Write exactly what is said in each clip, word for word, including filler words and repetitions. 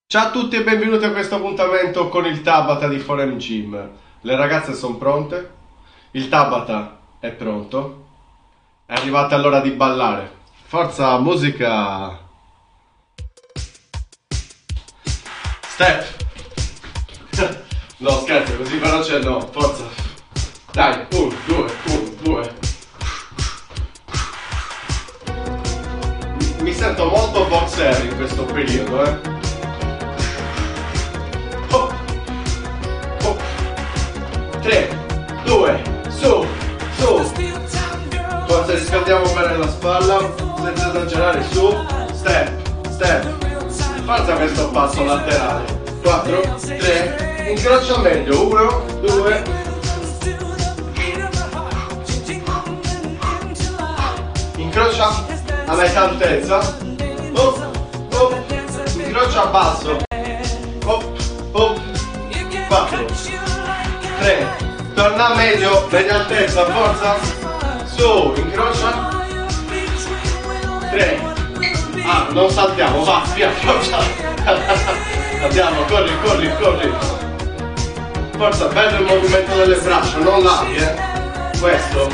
Ciao a tutti e benvenuti a questo appuntamento con il Tabata di Forum Gym. Le ragazze sono pronte, il Tabata è pronto, è arrivata l'ora di ballare. Forza, musica! Step! No, scherzo, così veloce no, forza! Dai, uno, due, uno, due. Mi sento molto boxer in questo periodo, eh. tre, due, su, su. Forza, riscaldiamo bene la spalla, senza esagerare, su, step, step. Forza questo passo laterale. quattro, tre, incrocia meglio, uno, due. Incrocia a metà altezza. Oh, oh. Incrocia a basso. Oh, oh. quattro, tre, torna a medio, media altezza, forza, su, incrocia, tre, ah, non saltiamo, va, via, forza, andiamo, corri, corri, corri, forza, bello il movimento delle braccia, non larghi, eh, questo,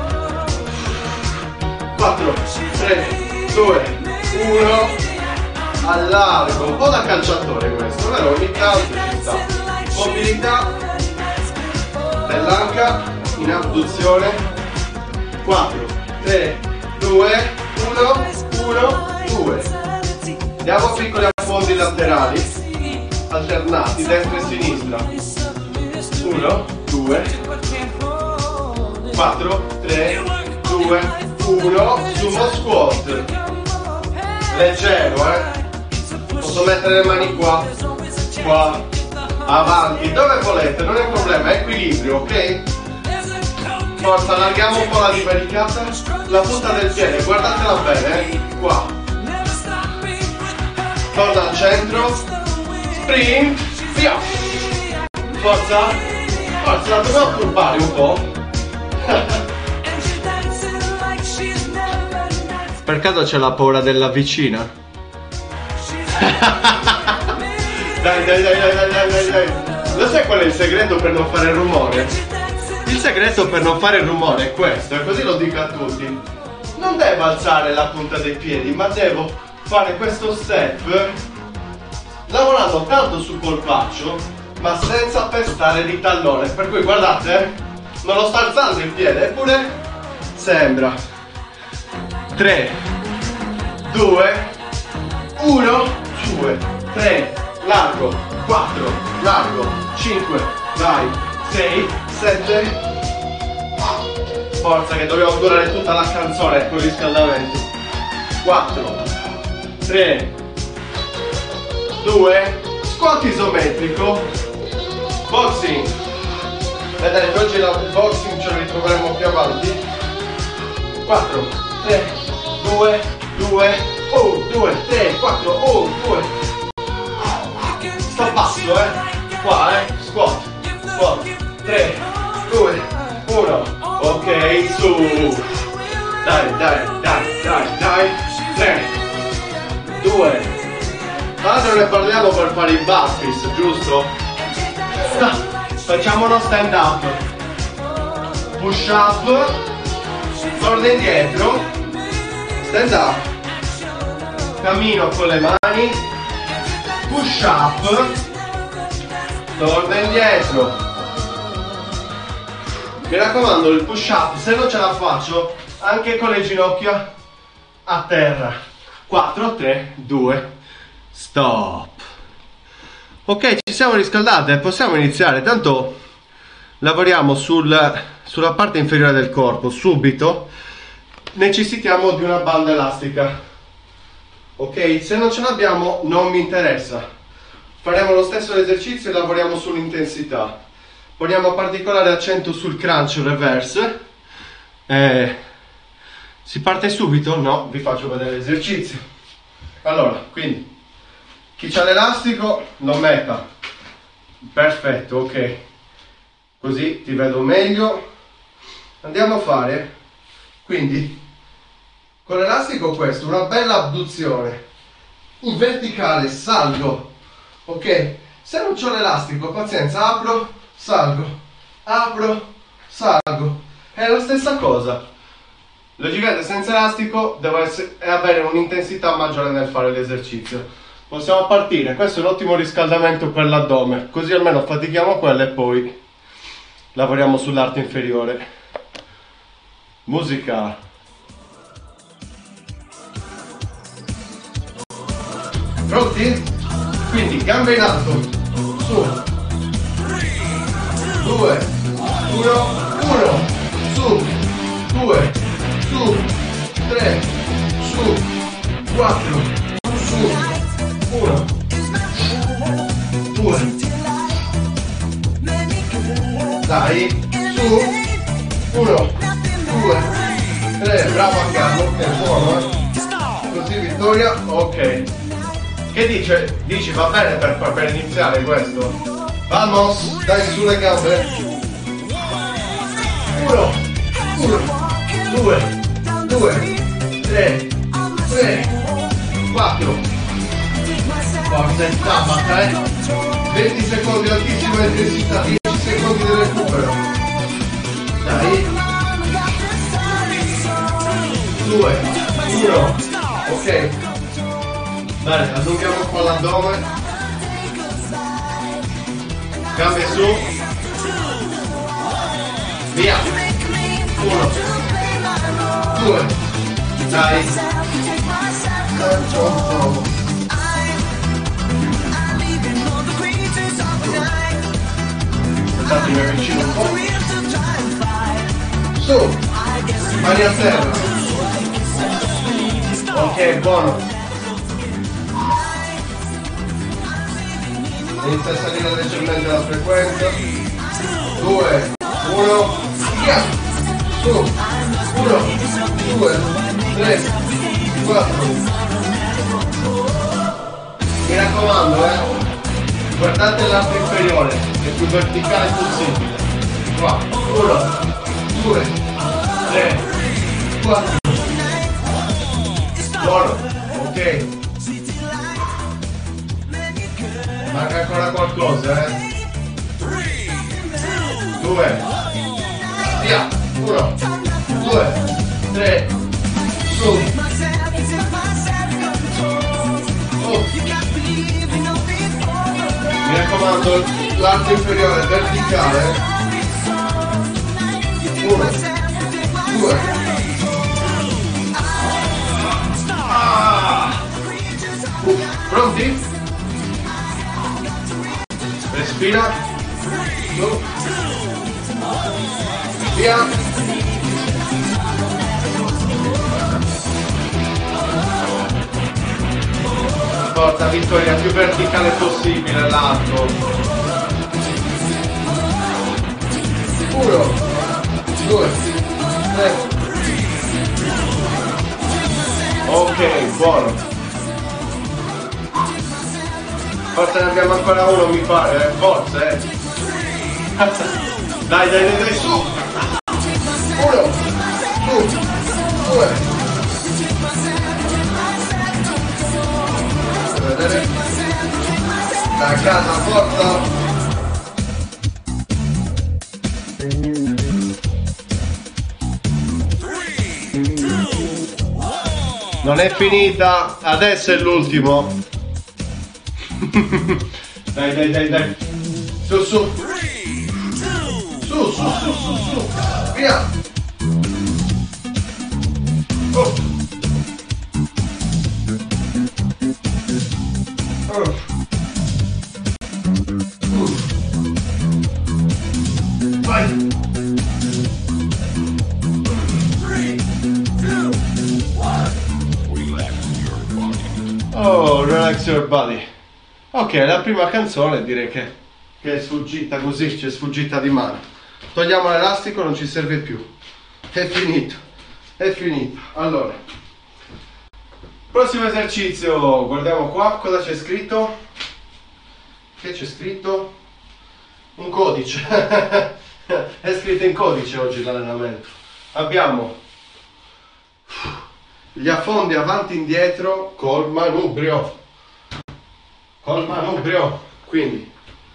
quattro, tre, due, uno, allargo, un po' da calciatore questo, vero? Ogni tanto ci sta, mobilità dell'anca in abduzione. Quattro, tre, due, uno, uno, due. Diamo piccoli affondi laterali alternati destra e sinistra. uno, due, quattro, tre, due, uno, sumo squat leggero, eh. Posso mettere le mani qua, qua, avanti, dove volete, non è un problema, equilibrio, ok? Forza, allarghiamo un po' la divaricata, la punta del piede, guardatela bene, eh? Qua. Torna al centro, sprint, via! Forza, forza, la dobbiamo turbare un po'. Per caso c'è la paura della vicina? Dai, dai, dai, dai, dai, dai, dai. Lo sai qual è il segreto per non fare rumore? Il segreto per non fare rumore è questo, e così lo dico a tutti. Non devo alzare la punta dei piedi, ma devo fare questo step lavorando tanto sul polpaccio, ma senza pestare di tallone. Per cui guardate, eh, non lo sto alzando il piede, eppure sembra. tre, due, uno, due, tre, largo, quattro, largo, cinque, vai, sei, sette, forza che dobbiamo durare tutta la canzone con il riscaldamento, quattro, tre, due, squat isometrico, boxing, vedete che oggi il boxing ce lo ritroveremo più avanti, quattro, tre, due, due, uno, due, tre, quattro, uno, due, sto basso, eh, qua, eh, squat, squat, tre, due, uno, ok, su, dai, dai, dai, dai, dai, tre, due, adesso ne parliamo per fare i burpees, giusto? Facciamo uno stand up, push up, torna indietro, stand up, cammino con le mani, push up, torna indietro. Mi raccomando, il push up, se non ce la faccio, anche con le ginocchia a terra. quattro, tre, due, stop. Ok, ci siamo riscaldate, possiamo iniziare. Tanto lavoriamo sul, sulla parte inferiore del corpo. Subito necessitiamo di una banda elastica. Ok, se non ce l'abbiamo non mi interessa. Faremo lo stesso esercizio e lavoriamo sull'intensità. Poniamo particolare accento sul crunch reverse. Eh, si parte subito? No, vi faccio vedere l'esercizio. Allora, quindi chi c'ha l'elastico lo metta. Perfetto, ok. Così ti vedo meglio. Andiamo a fare, quindi, con l'elastico questo, una bella abduzione. In verticale salgo ok? Se non c'ho l'elastico, pazienza, apro, salgo, apro, salgo, è la stessa cosa. Logicamente senza elastico devo essere, avere un'intensità maggiore nel fare l'esercizio. Possiamo partire, questo è un ottimo riscaldamento per l'addome, così almeno fatichiamo quello e poi lavoriamo sull'arto inferiore. Musica. Pronti? Quindi gambe in alto, su, due, uno, uno, su, due, su, tre, su, quattro, su, uno, due, dai, su, uno, due, tre, bravo a caso, ok, buono, eh? Così vittoria, ok. Che dice? Dici va bene per, per iniziare questo? Vamos, dai sulle gambe. Uno, uno, due, due, tre, tre, quattro. Forza in tabata, eh? venti secondi altissima intensità, dieci secondi di recupero. Dai. due, uno, ok. Bene, allunghiamo un po' l'addome. Gambe su. Via. Uno. Due. Dai. Fatemi vicino un po'. Su. Mani a terra. Ok, buono. Inizia a salire leggermente la frequenza. due, uno, via! Su! uno, due, tre, quattro. Mi raccomando, eh! Guardate l'arto inferiore, è più verticale possibile. Qua, uno, due, tre, quattro. Buono, ok. Manca ancora qualcosa, eh? due, via, uno, due, tre, su, oh. Mi raccomando, l'arto inferiore verticale, uno, due, ah. uh, pronti? Respira, su, via, forza Vittoria, più verticale possibile l'arco. Uno, due, tre, ok, buono. Forse ne abbiamo ancora uno, mi pare, eh? Forza, eh! Dai, dai, dai, dai, su! Uno, su, due. Vedete? Da casa, forza! Non è finita, adesso è l'ultimo. Dai, dai, dai, dai. Su, su. Su, su, su, su, su. Via. Oh. Oh. Uh. Vai. Oh, relax your body. Ok, la prima canzone direi che, che è sfuggita così, ci è sfuggita di mano. Togliamo l'elastico, non ci serve più. È finito, è finito. Allora, prossimo esercizio, guardiamo qua, cosa c'è scritto? Che c'è scritto? Un codice. È scritto in codice oggi l'allenamento. Abbiamo gli affondi avanti e indietro col manubrio. col manubrio. Quindi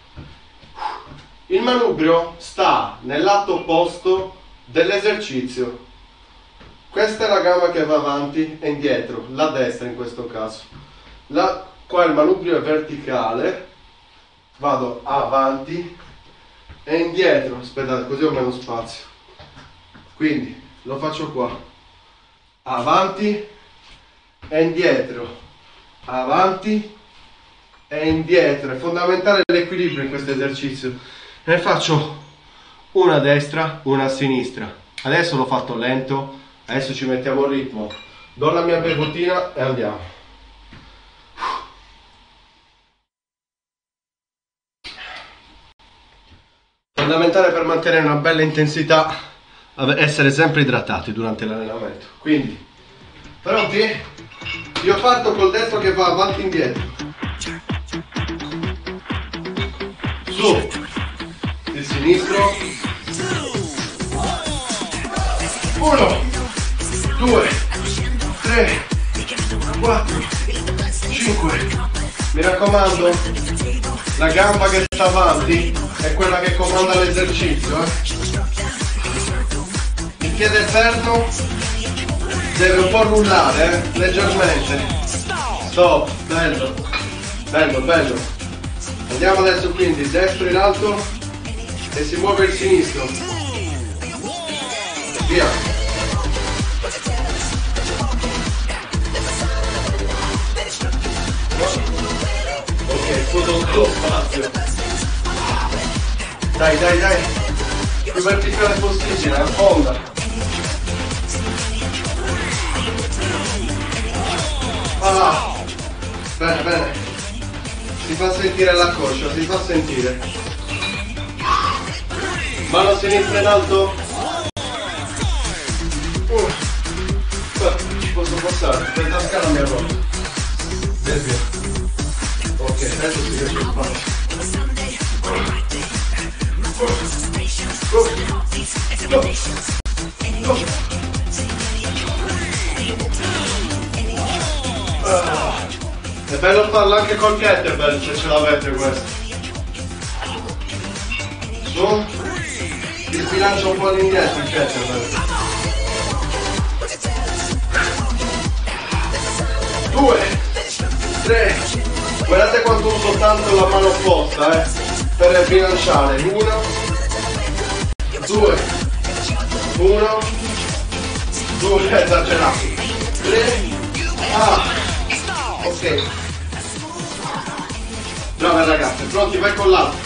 il manubrio sta nel lato opposto dell'esercizio. Questa è la gamba che va avanti e indietro, la destra in questo caso. La, qua il manubrio è verticale, vado avanti e indietro. Aspettate, così ho meno spazio. Quindi lo faccio qua, avanti e indietro, avanti e indietro. È fondamentale l'equilibrio in questo esercizio. Ne faccio una a destra, una a sinistra. Adesso l'ho fatto lento, adesso ci mettiamo il ritmo. Do la mia bevutina e andiamo. Fondamentale per mantenere una bella intensità essere sempre idratati durante l'allenamento. Quindi pronti? Io parto col destro che va avanti e indietro, su, il sinistro, uno, due, tre, quattro, cinque. Mi raccomando, la gamba che sta avanti è quella che comanda l'esercizio, eh? Il piede fermo deve un po' rullare, eh? Leggermente. Stop, bello, bello, bello. Andiamo adesso quindi, destro in alto e si muove il sinistro. Via. Ok, tutto lo spazio. Dai, dai, dai. Più verticale possibile, affonda. Ah, bene, bene. Si fa sentire la coscia, si fa sentire. Mano sinistra in alto. Uh. Ci posso passare, questa scala mi ha rotto. Via, via. Ok, adesso si riesce a fare. Go. Go. Go. Ah. È bello farlo anche col kettlebell se ce l'avete questo. Su. Si sbilancia un po' all'indietro il kettlebell. Due. Tre. Guardate quanto uso tanto la mano opposta, eh, per bilanciare. Uno, due, uno, due, esagerato. Tre, ah, ok. Brave ragazze, pronti? Vai con l'altro.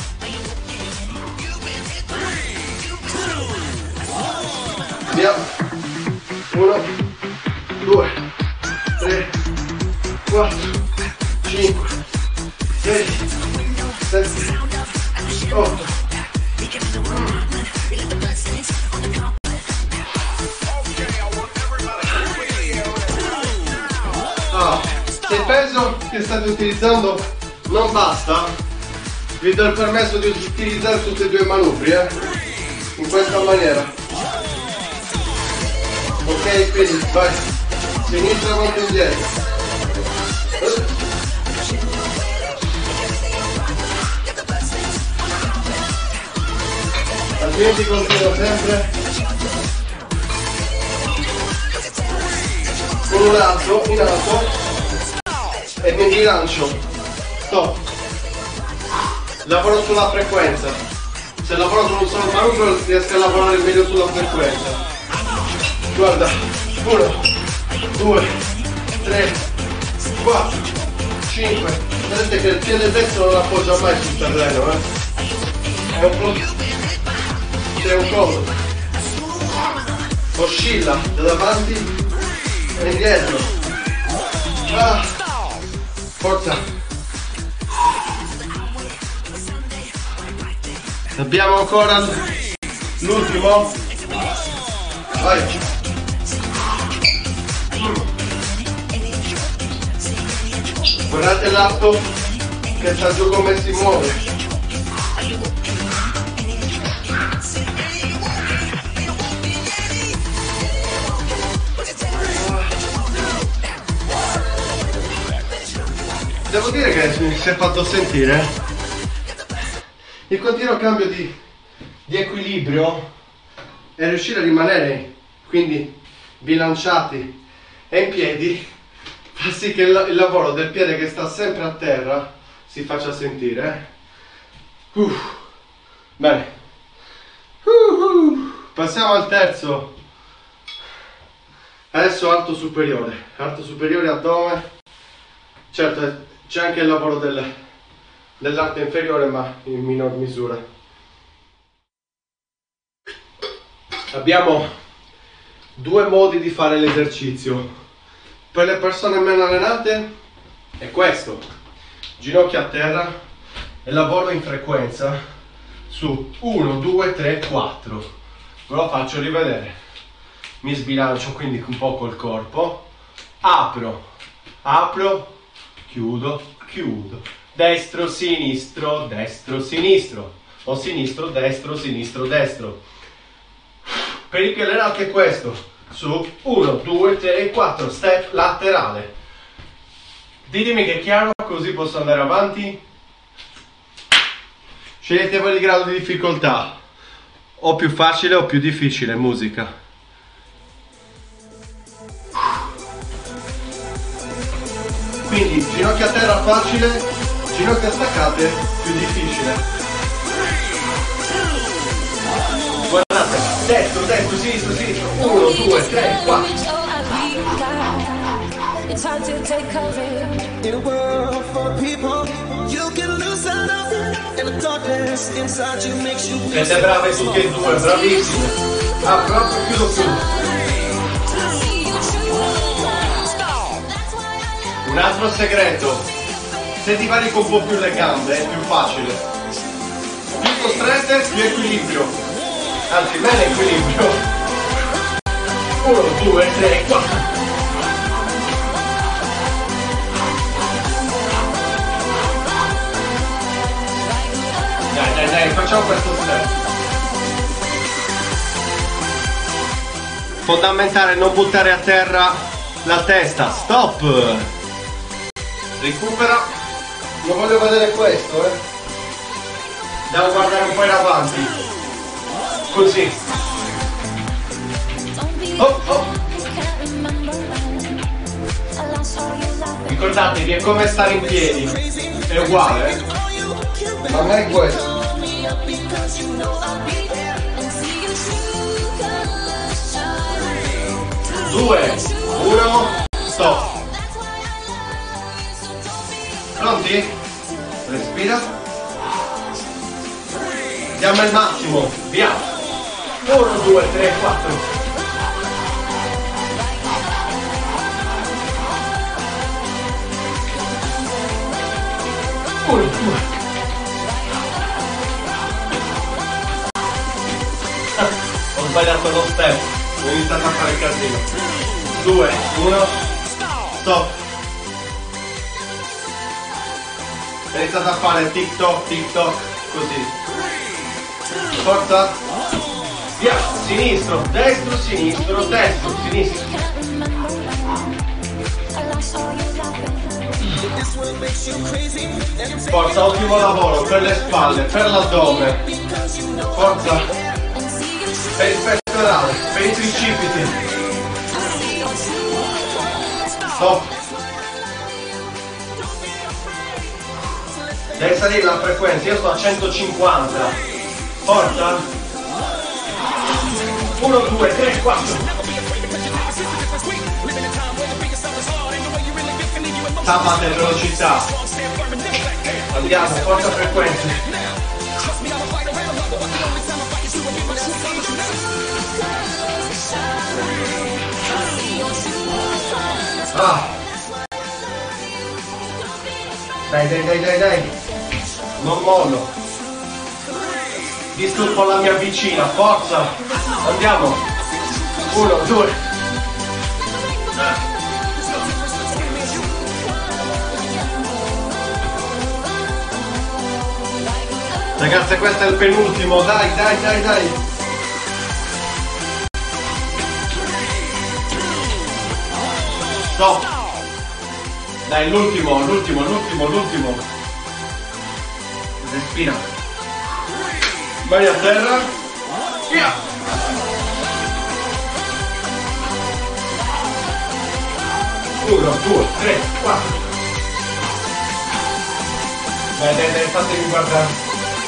Andiamo. Uno, due, tre, quattro, cinque, sei, sette, otto. Ah, se il peso che state utilizzando non basta, vi do il permesso di utilizzare tutti e due i manubri, eh? In questa maniera. Ok, quindi vai, sinistra, avanti e indietro. Altrimenti continuo sempre con un alto in alto e mi bilancio. Stop. Lavoro sulla frequenza. Se lavoro con un solo manubrio riesco a lavorare meglio sulla frequenza. Guarda, uno, due, tre, quattro, cinque. Vedete che il piede destro non appoggia mai sul terreno, eh? È un po'. C'è un coso, oscilla da davanti e indietro. Ah, forza. Abbiamo ancora l'ultimo. Vai. Guardate l'atto che sta giù come si muove. Devo dire che mi si è fatto sentire il continuo cambio di, di equilibrio e riuscire a rimanere quindi bilanciati e in piedi fa sì che il, il lavoro del piede che sta sempre a terra si faccia sentire. Uff. Bene, uh-huh. Passiamo al terzo. Adesso arto superiore, arto superiore addome. Certo c'è anche il lavoro del, dell'arto inferiore, ma in minor misura. Abbiamo due modi di fare l'esercizio. Per le persone meno allenate è questo: ginocchia a terra e lavoro in frequenza su uno, due, tre, quattro. Ve lo faccio rivedere. Mi sbilancio quindi un po' col corpo, apro, apro, chiudo, chiudo, destro, sinistro, destro, sinistro, o sinistro, destro, sinistro, destro. Per i più allenati è questo, su uno, due, tre, quattro, step laterale. Ditemi che è chiaro, così posso andare avanti. Scegliete voi il grado di difficoltà, o più facile o più difficile, musica. Quindi ginocchia a terra facile, ginocchia staccate più difficile. Guardate, destro, destro, sinistro, sinistro, uno, due, tre, quattro. Siete brave tutti e due, bravissimi. Ah, proprio chiudo, chiudo. Un altro segreto: se ti varico un po' più le gambe è più facile. Più costrette, più equilibrio. Anzi, meno equilibrio. uno, due, tre, quattro. Dai, dai, dai, facciamo questo step. Fondamentale non buttare a terra la testa. Stop! Recupera. Non voglio vedere questo, eh. Devo guardare un po' in avanti. Così. Oh, oh. Ricordatevi, è come stare in piedi. È uguale, eh. Ma non è questo. Due, uno, stop. Pronti? Respira. Diamo il massimo. Via. uno, due, tre, quattro. uno, due. Ho sbagliato lo step. Ho iniziato a fare casino. due, uno, stop. Ho iniziato a fare tic toc, tic toc, così. Forza. Via, sinistro, destro, sinistro, destro, sinistro. Forza, ottimo lavoro per le spalle, per l'addome. Forza. Per il pettorale, per i tricipiti. Stop. Devi salire la frequenza, io sto a centocinquanta. Forza. uno, due, tre, quattro. Tappate velocità. Andiamo, forza frequenza. Ah. Dai, dai, dai, dai, dai. Non mollo. Disturbo la mia vicina, forza. Andiamo. Uno, due. Ragazzi, questo è il penultimo, dai, dai, dai, dai. Stop. Dai, l'ultimo, l'ultimo, l'ultimo, l'ultimo. Respira. Vai a terra. Via. Uno, due, tre, quattro. Dai, dai, dai, fatemi guardare.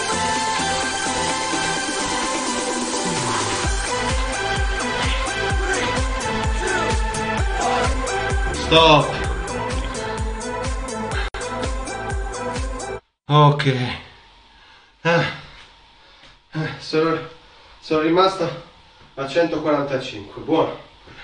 Stop. Ok. Eh. Eh, sono, sono rimasto a centoquarantacinque. Buono.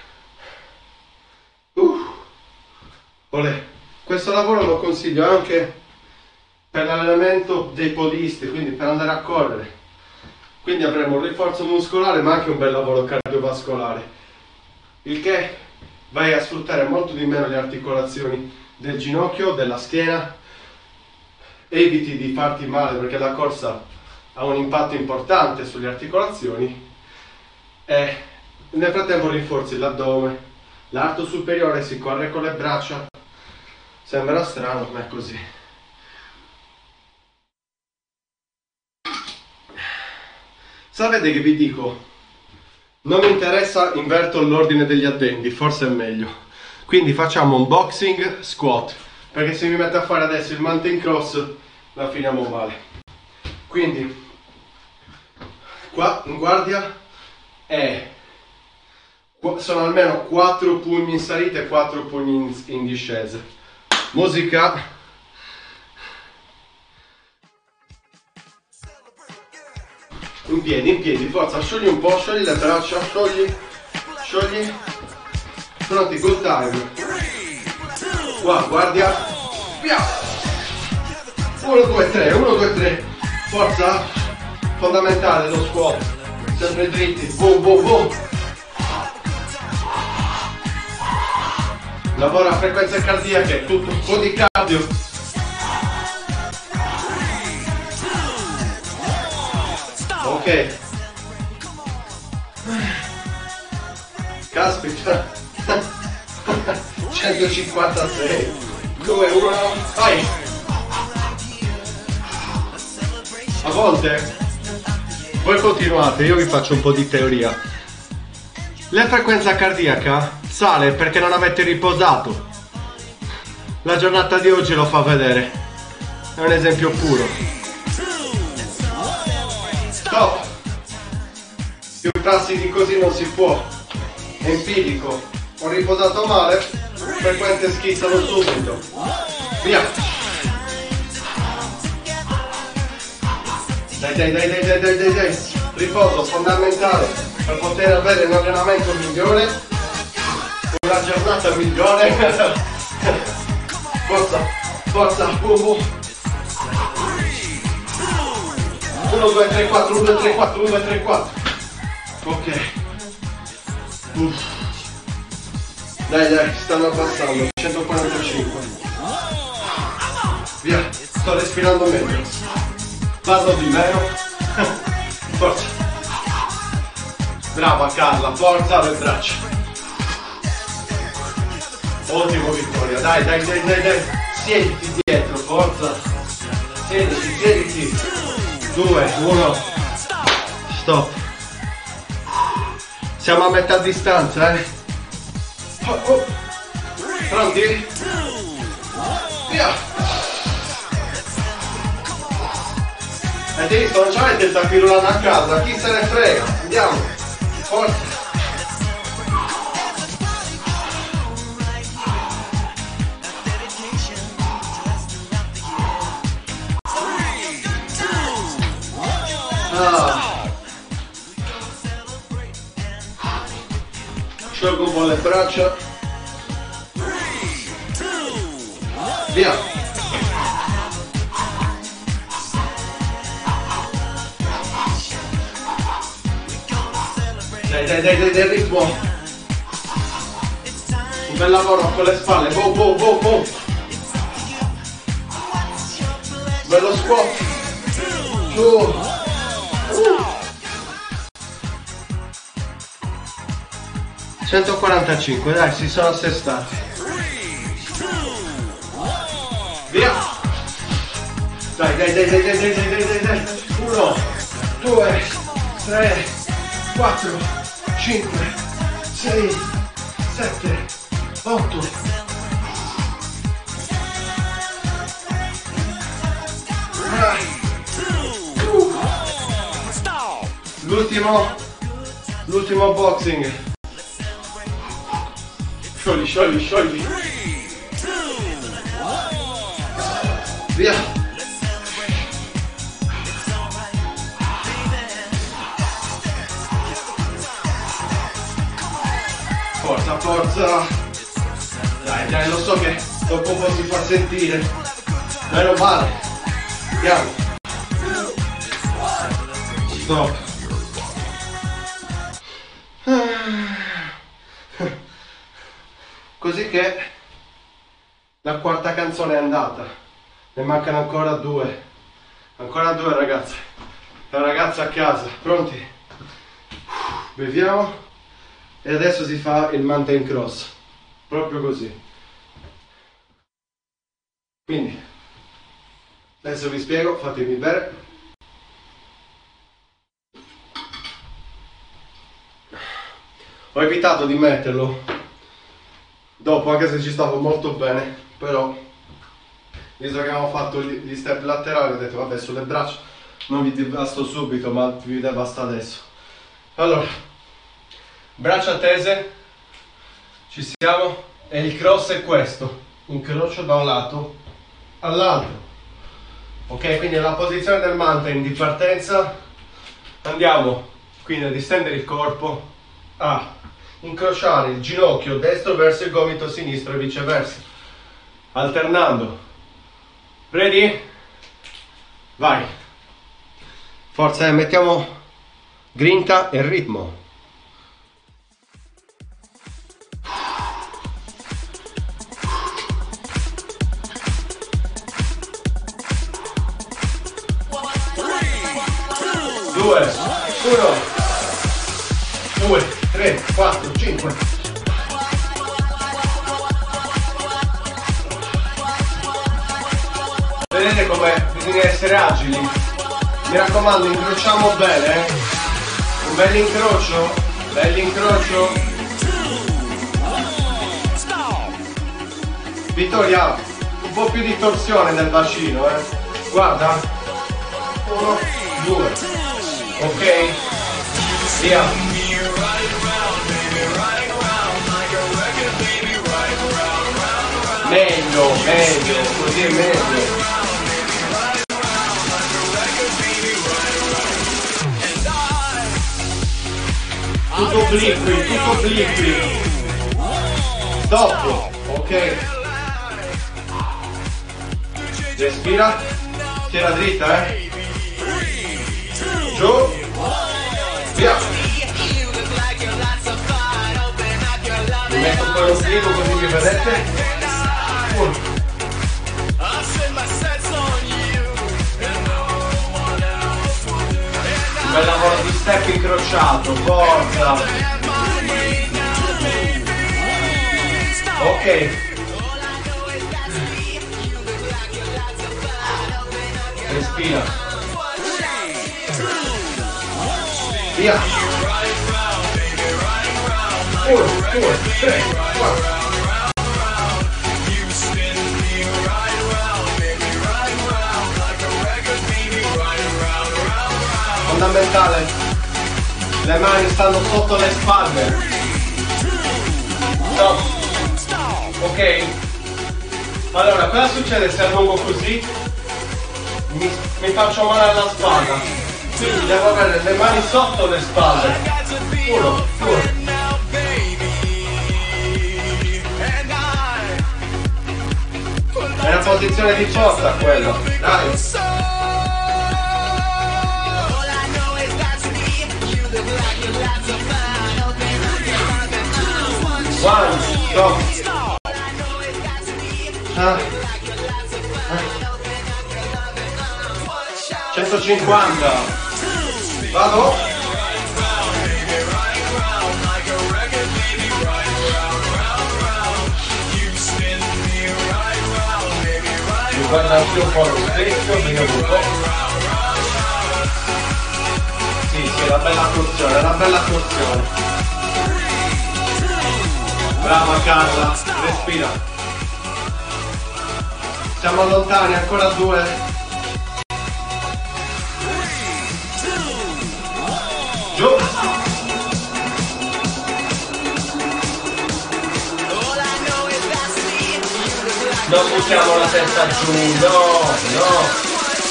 Uh. Olè. Questo lavoro lo consiglio anche per l'allenamento dei podisti, quindi per andare a correre. Quindi avremo un rinforzo muscolare ma anche un bel lavoro cardiovascolare, il che vai a sfruttare molto di meno le articolazioni del ginocchio, della schiena. Eviti di farti male perché la corsa ha un impatto importante sulle articolazioni e nel frattempo rinforzi l'addome, l'arto superiore, si corre con le braccia. Sembra strano ma è così. Sapete che vi dico? Non mi interessa, inverto l'ordine degli addendi, forse è meglio. Quindi facciamo un boxing squat, perché se mi metto a fare adesso il mountain cross la finiamo male. Quindi qua in guardia è, sono almeno quattro pugni in salita e quattro pugni in, in discesa. Musica. In piedi, in piedi, forza, sciogli un po', sciogli le braccia, sciogli, sciogli. Pronti, good time. Qua, guardia. Via. uno, due, tre, uno, due, tre. Forza. Fondamentale lo squat. Sempre dritti. Boom, boom, boom. Lavora a frequenze cardiache, tutto un po' di cardio. Ok. Caspita. centocinquantasei. due, uno, vai. A volte voi continuate, io vi faccio un po' di teoria. La frequenza cardiaca sale perché non avete riposato. La giornata di oggi lo fa vedere. È un esempio puro. Stop! Più passi di così non si può. È empirico. Ho riposato male, frequenze schizzano subito. Via! Dai dai dai dai dai dai dai dai. Riposo fondamentale per poter avere un allenamento migliore, una giornata migliore. Forza, forza, boom boom. uno, due, tre, quattro, uno, due, tre, quattro, uno, due, tre, quattro. Ok. Uff. Dai, dai, stanno abbassando. centoquarantacinque. Via, sto respirando meglio. Parlo di meno. Forza. Brava Carla, forza le braccia. Ottimo Vittoria, dai, dai, dai, dai, dai. Siediti dietro, forza. Siediti, siediti. due, uno, stop. Siamo a metà distanza, eh. Oh, oh. Pronti? Via. Avete visto? Non c'avete il tapirulano a casa, chi se ne frega? Andiamo, forza. Ah. Sciolgo un po' le braccia. Via. Dai dai dai dai, del ritmo. Un bel lavoro con le spalle. Boom boom boom boom. Bello squat. Giù. centoquarantacinque, dai, si sono assestati. Dai, dai, dai, dai, dai, dai, dai, dai, dai, dai. Uno, due, tre, quattro, cinque, sei, sette, otto. L'ultimo, l'ultimo boxing. Sciogli, sciogli, sciogli. Via. Forza, forza. Dai, dai, lo so che dopo un po' si fa sentire. Meno male. Andiamo. Stop. Così che la quarta canzone è andata, ne mancano ancora due, ancora due ragazze, la ragazza a casa, pronti? Beviamo e adesso si fa il mountain cross, proprio così. Quindi, adesso vi spiego, fatemi bere. Ho evitato di metterlo dopo, anche se ci stavo molto bene, però visto che abbiamo fatto gli step laterali ho detto vabbè, sulle braccia non vi devasto subito, ma vi devasto adesso. Allora, braccia tese, ci siamo, e il cross è questo, incrocio da un lato all'altro, ok? Quindi nella posizione del mountain di partenza andiamo quindi a distendere il corpo, a incrociare il ginocchio destro verso il gomito sinistro e viceversa, alternando. Ready? Vai. Forza, eh, mettiamo grinta e ritmo. Due, uno, due, tre, quattro, cinque. Vedete come bisogna essere agili? Mi raccomando, incrociamo bene, eh? Un bel incrocio, bell'incrocio. Vittoria, un po' più di torsione nel bacino, eh? Guarda. Uno, due. Ok? Via. Meglio, meglio, così è meglio. Tutto obliqui, tutto obliqui. Stop, ok. Respira, tira dritta, eh. Giù, via. Mi metto un po' l'obliquo così mi vedete. Un bel lavoro di step incrociato, forza. Ok. Respira. Via. Uno, due, tre, quattro. Fondamentale, le mani stanno sotto le spalle. Stop. Ok? Allora, cosa succede se allungo così? Mi, mi faccio male alla spalla. Quindi devo avere le mani sotto le spalle. Uno, due. È una posizione di forza quella. Dai. One, stop. Ah. Ah. centocinquanta. Vado. guarda anche un po' lo specchio, vediamo un po'. Sì, sì, una bella torsione, una bella torsione. Brava Carla, respira. Siamo lontani, ancora due. Giù. Non buttiamo la testa giù, no, no.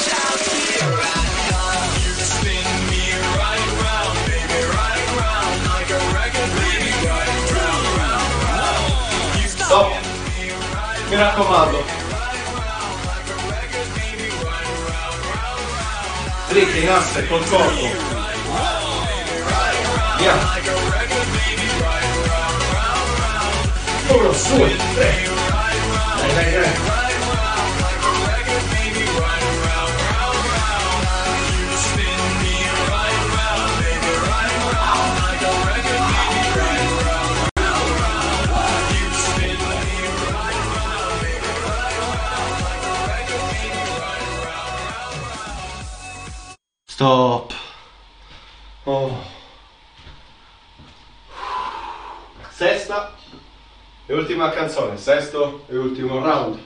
Stop. Mi raccomando. Dritte in asse col corpo. Via. Uno, due, tre. Dai, dai, dai. Stop. Oh. Sesta e ultima canzone, sesto e ultimo round.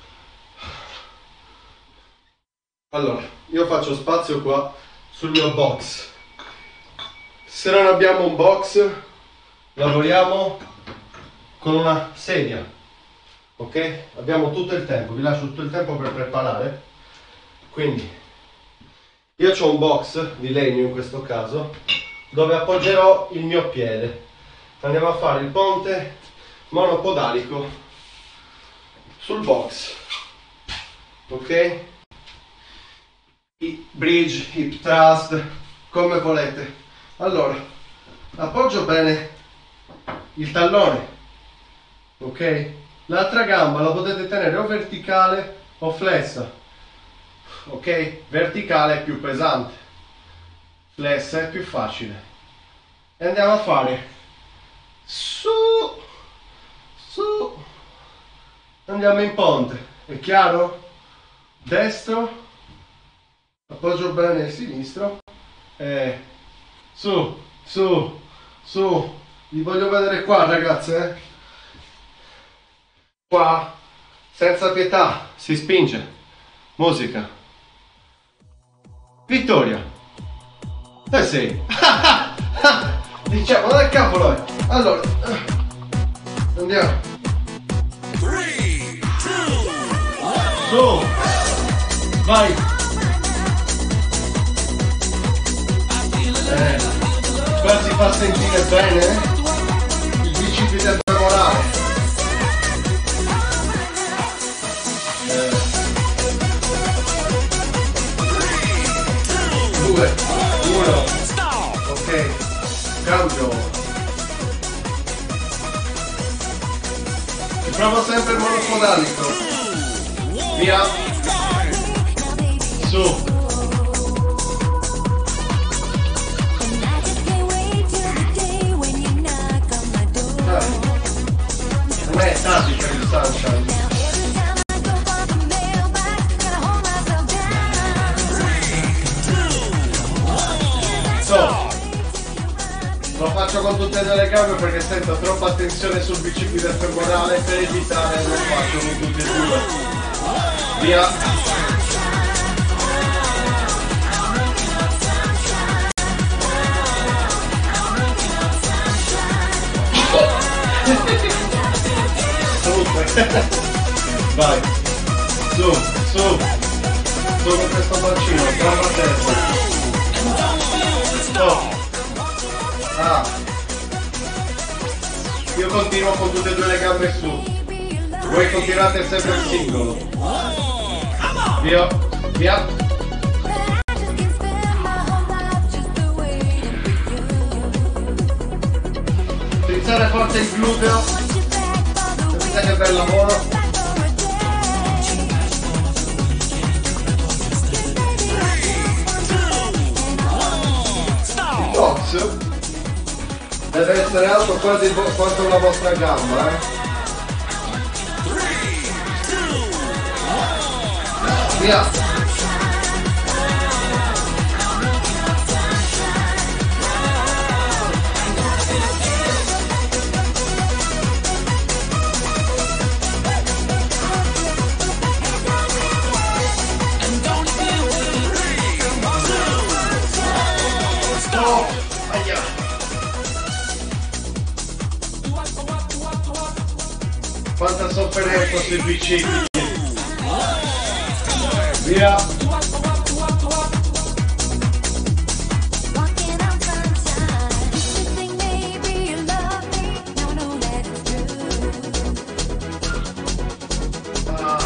Allora, io faccio spazio qua sul mio box. Se non abbiamo un box, lavoriamo con una sedia. Ok? Abbiamo tutto il tempo, vi lascio tutto il tempo per preparare. Quindi io ho un box di legno in questo caso dove appoggerò il mio piede. Andiamo a fare il ponte monopodalico sul box. Ok? I bridge, hip thrust, come volete. Allora, appoggio bene il tallone. Ok? L'altra gamba la potete tenere o verticale o flessa. Ok? Verticale è più pesante, flessa è più facile. E andiamo a fare su, su, andiamo in ponte, è chiaro? Destro, appoggio bene il sinistro, e su, su, su, vi voglio vedere qua ragazze, eh? Qua, senza pietà, si spinge, musica. Vittoria! Eh sì! Diciamo, dove cavolo è? Allora, andiamo! Su! Vai! Eh, qua si fa sentire bene, eh? Il bicipite femorale. due, uno, ok, cambio. E provo sempre il monopodalico. Via. Su. Dai. A me è tardi per il sunshine. Lo faccio con tutte e due le gambe perché sento troppa tensione sul bicipite femorale, per evitare lo faccio con tutte e due. Via! Salute! Vai! Su, su! Su con questo bacino, brava testa! Stop! Ah. Io continuo con tutte e due le gambe su. Voi continuate sempre il singolo. Via, via. Utilizzare forte il gluteo. Vedete che bel lavoro. Il box deve essere alto quasi quanto la vostra gamba, eh? via. Quanta sofferenza sui bicipiti. Via. Ah.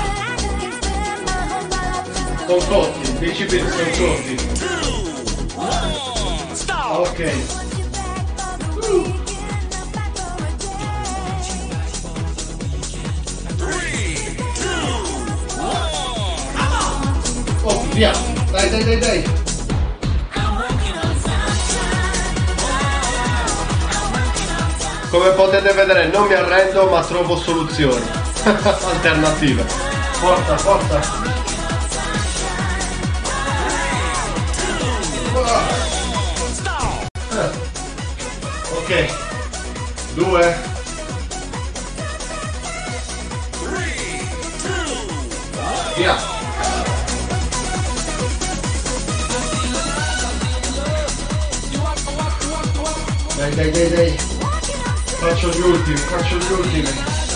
Sono cotti, i bicipiti sono cotti. Ok. Uh. Oh, via! Dai, dai, dai, dai! Come potete vedere non mi arrendo, ma trovo soluzioni alternative. Forza, forza! Eh. Ok, due. Via! Dai, dai, dai, dai. Faccio gli ultimi, faccio gli ultimi.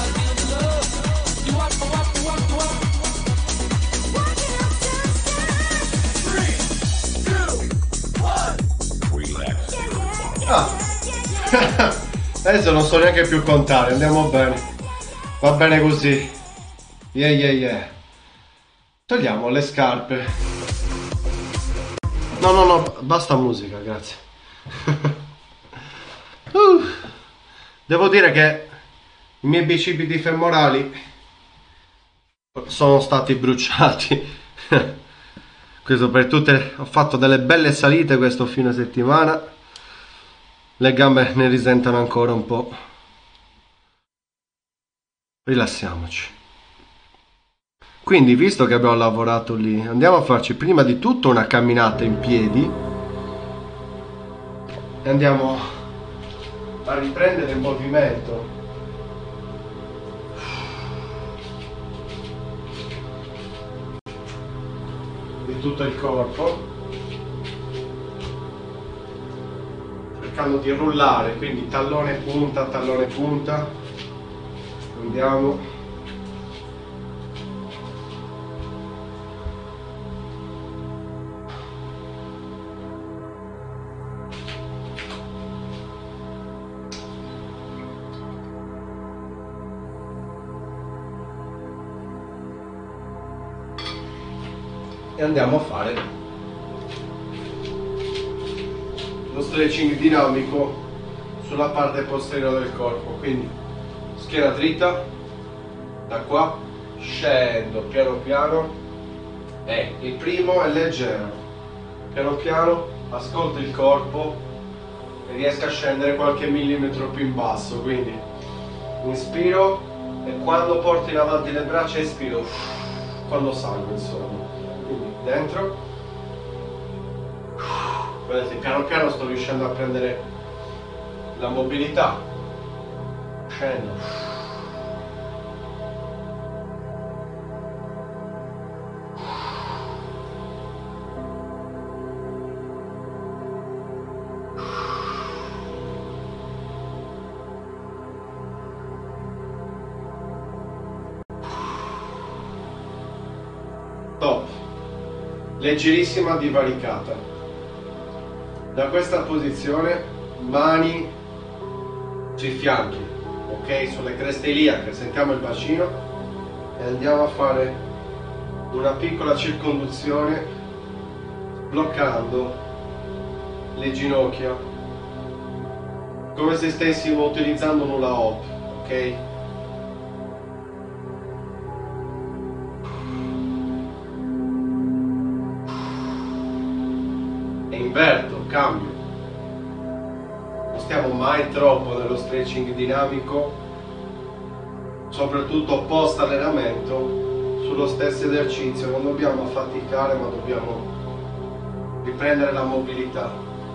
Ah. Adesso non so neanche più contare, andiamo bene. Va bene così. Yeah, yeah, yeah. Togliamo le scarpe. No, no, no, basta musica, grazie. Uh, devo dire che i miei bicipiti femorali sono stati bruciati. Questo per tutte, ho fatto delle belle salite questo fine settimana, le gambe ne risentono ancora un po'. Rilassiamoci. Quindi, visto che abbiamo lavorato lì, andiamo a farci prima di tutto una camminata in piedi e andiamo a riprendere il movimento. Di tutto il corpo, cercando di rullare, quindi tallone punta, tallone punta. Andiamo. E andiamo a fare lo stretching dinamico sulla parte posteriore del corpo, quindi schiena dritta, da qua scendo piano piano e il primo è leggero, piano piano ascolto il corpo e riesco a scendere qualche millimetro più in basso, quindi inspiro e quando porto in avanti le braccia espiro quando salgo, insomma. Quindi dentro, vedete, piano piano sto riuscendo a prendere la mobilità, scendo, top. Leggerissima divaricata. Da questa posizione mani sui fianchi, ok, sulle creste iliache, sentiamo il bacino e andiamo a fare una piccola circonduzione bloccando le ginocchia come se stessimo utilizzando un hula hoop, ok? Inverto, cambio. Non stiamo mai troppo nello stretching dinamico, soprattutto post allenamento. sullo stesso esercizio, non dobbiamo affaticare ma dobbiamo riprendere la mobilità.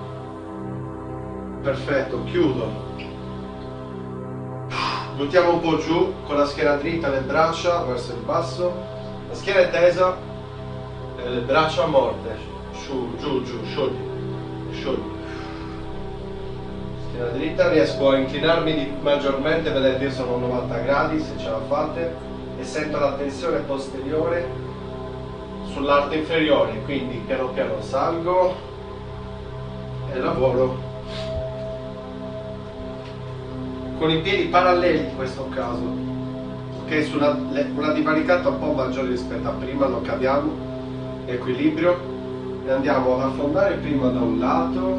Perfetto, chiudo. Buttiamo un po' giù con la schiena dritta, le braccia verso il basso, la schiena è tesa e le braccia morte, giù, giù, giù, sciogli, sciogli. Schiena dritta, riesco a inclinarmi di maggiormente, vedete io sono a novanta gradi se ce la fate, e sento la tensione posteriore sull'arto inferiore, quindi piano piano salgo e lavoro con i piedi paralleli in questo caso, ok? Su una, una divaricata un po' maggiore rispetto a prima, non cadiamo, equilibrio, e andiamo ad affondare prima da un lato,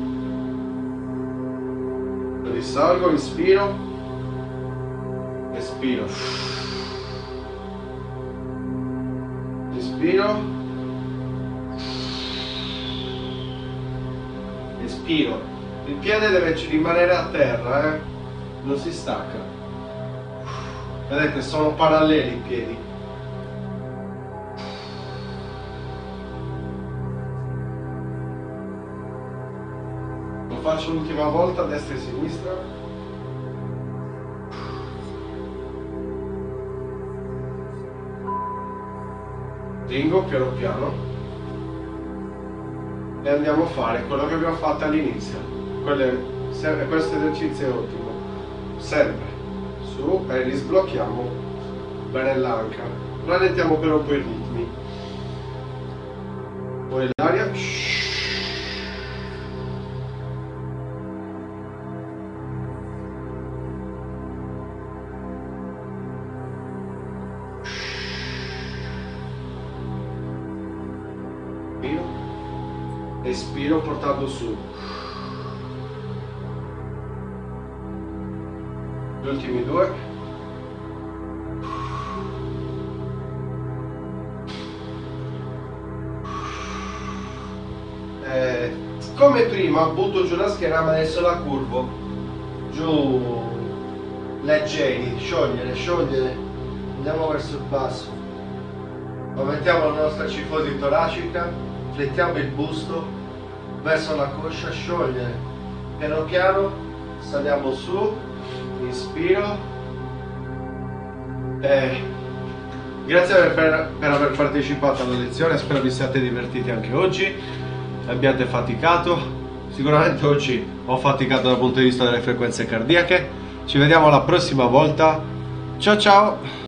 risalgo, inspiro, espiro, inspiro, espiro. Il piede deve rimanere a terra, eh? Non si stacca. Vedete, sono paralleli i piedi. Lo faccio l'ultima volta, destra e sinistra. Stringo piano piano e andiamo a fare quello che abbiamo fatto all'inizio. Questo esercizio è ottimo. Sempre su e risblocchiamo bene l'anca, rallentiamo per un po' i ritmi, poi l'aria, espiro portando su. Gli ultimi due. Eh, come prima butto giù la schiena, ma adesso la curvo giù, leggeri, sciogliere, sciogliere, andiamo verso il basso, aumentiamo la nostra cifosi toracica, flettiamo il busto verso la coscia, sciogliere, piano piano saliamo su. Inspiro, eh, grazie per, per aver partecipato alla lezione, spero vi siate divertiti anche oggi, abbiate faticato, sicuramente oggi ho faticato dal punto di vista delle frequenze cardiache. Ci vediamo la prossima volta, ciao ciao!